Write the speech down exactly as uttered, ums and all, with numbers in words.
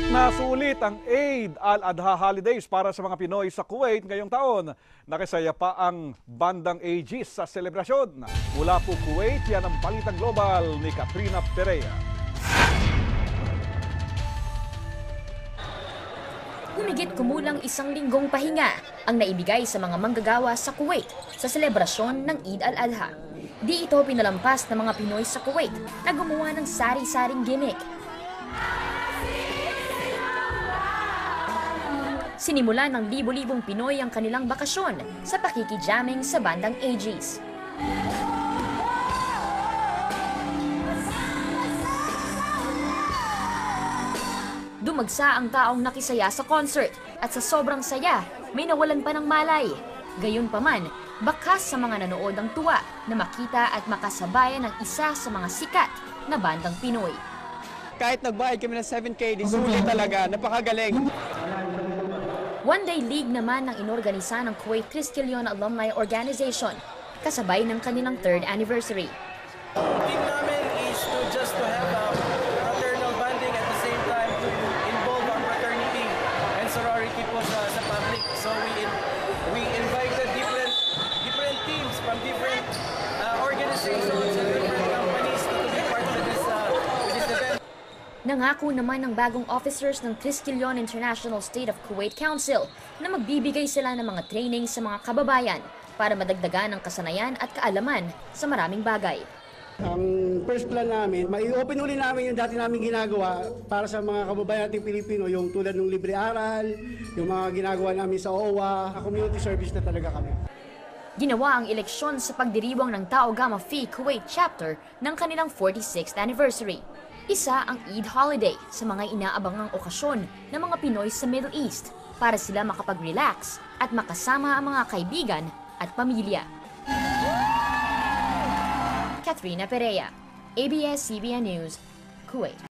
Nasulit ang Eid al-Adha holidays para sa mga Pinoy sa Kuwait ngayong taon. Nakisaya pa ang bandang Aegis sa selebrasyon. Mula po Kuwait, yan ang Balitang Global ni Katrina Perea. Humigit kumulang isang linggong pahinga ang naibigay sa mga manggagawa sa Kuwait sa selebrasyon ng Eid al-Adha. Di ito pinalampas ng mga Pinoy sa Kuwait na gumawa ng sari-saring gimmick. Sinimulan ng libo-libong Pinoy ang kanilang bakasyon sa pakikijamming sa bandang Aegis. Dumagsa ang taong nakisaya sa concert at sa sobrang saya, may nawalan pa ng malay. Gayunpaman, bakas sa mga nanood ang tuwa na makita at makasabayan ng isa sa mga sikat na bandang Pinoy. Kahit nagbayad kami ng seven K, di sulit talaga, napakagaling. One-day league naman ang inorganisa ng Kuwait Triskelion Alumni Organization, kasabay ng kanilang third anniversary. Team namin is to just to have a fraternal bonding at the same time to involve our fraternity and sorority po sa, sa public. So we we invited different different teams from different uh, organizations and different companies to be part of this uh, this event. Nangako naman ng bagong officers ng Triskelion International State of Kuwait Council na magbibigay sila ng mga training sa mga kababayan para madagdagan ang kasanayan at kaalaman sa maraming bagay. Ang first plan namin, mai-open uli namin yung dati namin ginagawa para sa mga kababayan nating Pilipino, yung tulad ng libre aral, yung mga ginagawa namin sa O W A, community service na talaga kami. Ginawa ang eleksyon sa pagdiriwang ng Tau Gamma Phi Kuwait chapter ng kanilang forty-sixth anniversary. Isa ang Eid holiday sa mga inaabangang okasyon ng mga Pinoy sa Middle East para sila makapag-relax at makasama ang mga kaibigan at pamilya. Katrina Perea, A B S C B N News, Kuwait.